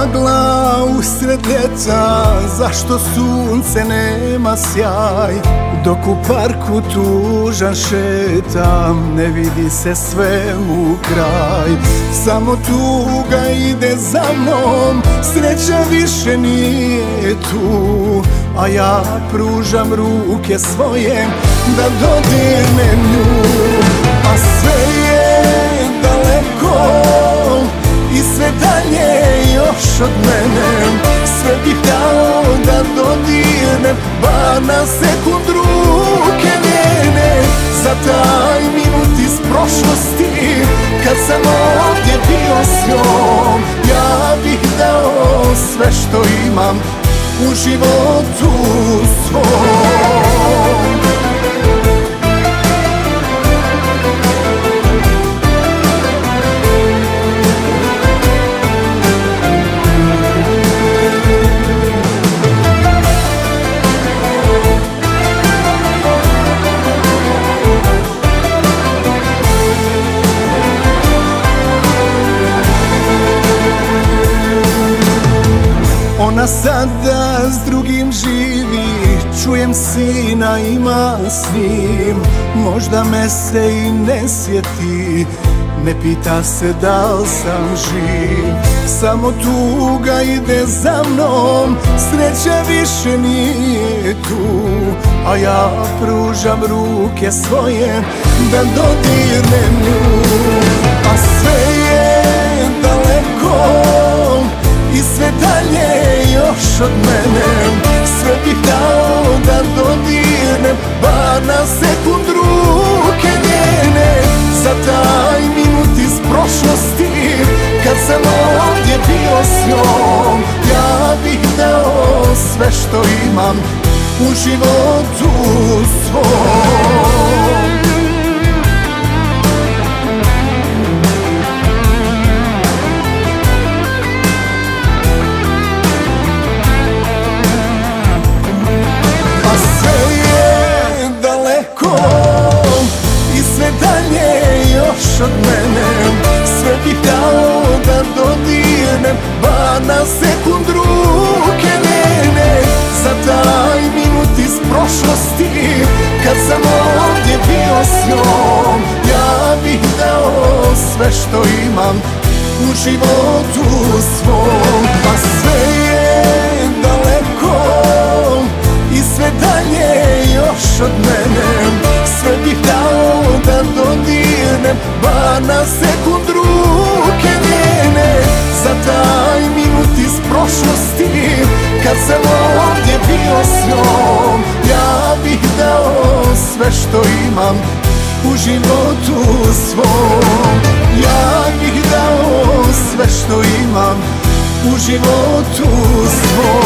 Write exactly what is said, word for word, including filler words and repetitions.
magla usred ljeta, zašto sunce nema sjaj? Dok u parku tužan šetam, ne vidi se svemu kraj. Samo tuga ide za mnom, sreća više nije tu, a ja pružam ruke svoje da dodirnem nju. A sve je daleko i sve dalje još od mene, sve bih dao da dodirnem, bar na sekund ruke njene. Za taj minut iz prošlosti, kad sam ovdje bio s njom, ja bih dao sve što imam u životu svom. Ona sada s drugim živi, čujem sina ima s njim. Možda me se i ne sjeti, ne pita se da li sam živ. Samo tuga ide za mnom, sreća više nije tu, a ja pružam ruke svoje da dodirnem nju. A sve je daleko i sve dalje još od mene, sve bih dao da dodirnem, bar na sekund ruke njene. Za taj minut iz prošlosti, kad sam ovdje bio s njom, ja bih dao sve što imam u životu svom. Od mene, sve bih dao da dodirnem, bar na sekund ruke njene. Za taj minut iz prošlosti, kad sam ovdje bio s njom, ja bih dao sve što imam u životu svom. A sve je daleko i sve dalje još od mene, sve bih dao da dodirnem, bar na sekund ruke njene. Za taj minut iz prošlosti, kad sam ovdje bio s njom, ja bih dao sve što imam u životu svom. Ja bih dao sve što imam u životu svom.